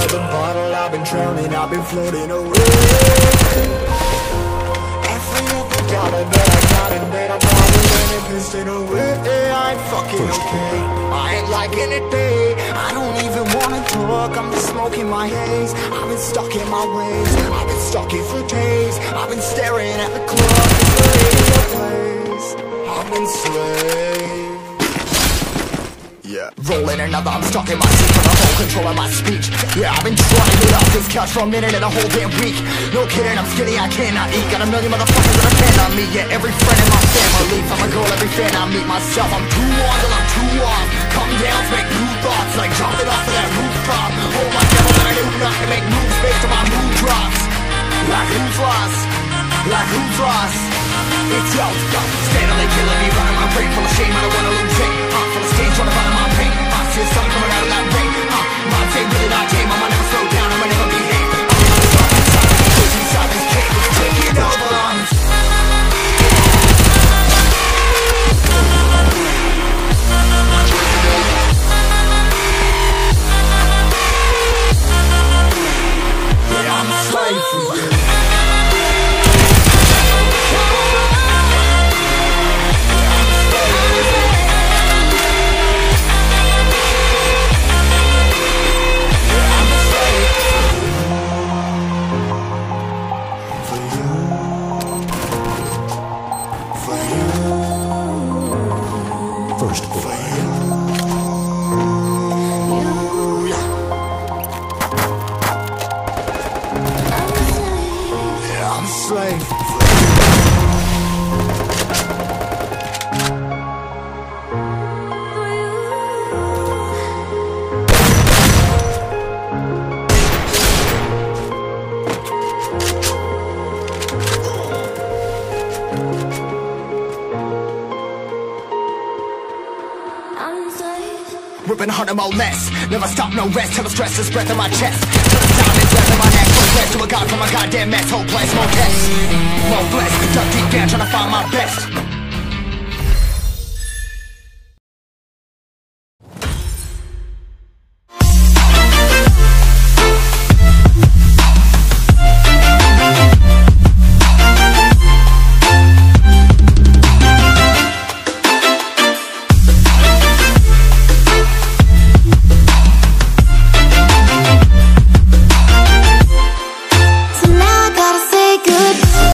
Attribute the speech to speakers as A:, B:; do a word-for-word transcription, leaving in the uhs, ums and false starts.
A: I've been bottled, I've been drowning, I've been floating away. Every other dollar that I got and that I bottled and it pissed it away. I ain't fucking okay, I ain't liking it, babe. I don't even wanna talk, I'm just smoking my haze. I've been stuck in my ways, I've been stuck here for days. I've been staring at the clock, the radio plays. I've been slave. Yeah. Rolling another, I'm stuck in my seat for the whole control of my speech. Yeah, I've been trying to get off this couch for a minute and a whole damn week. No kidding, I'm skinny, I cannot eat. Got a million motherfuckers that depend on me. Yeah, every friend in my family. From a girl, every fan I meet myself. I'm too on till I'm too off. Come down to make new thoughts, like jumping off of that rooftop. Oh my devil, that I knew not to make moves based on my mood drops. Like who's lost? Like who's lost? It's yo, yo, steadily killing me, running my brain full of shame. I don't wanna lose it. Uh, full of stage, trying to find my pain. I see the sun coming out of that rain. Uh, my day really not tame. I'ma never slow down, I'ma never behave. I'm never stuck inside, cause inside this cave is taking over. Yeah, I'm a slave for you. First for you. Yeah, I'm a slave. Ripping harder, more less. Never stop, no rest. Till the stress is breath in my chest. Till the diamonds breath in my neck. Progress to a god from a goddamn mess. Whole place, more tests, more blessed. Dug deep down, trying to find my best.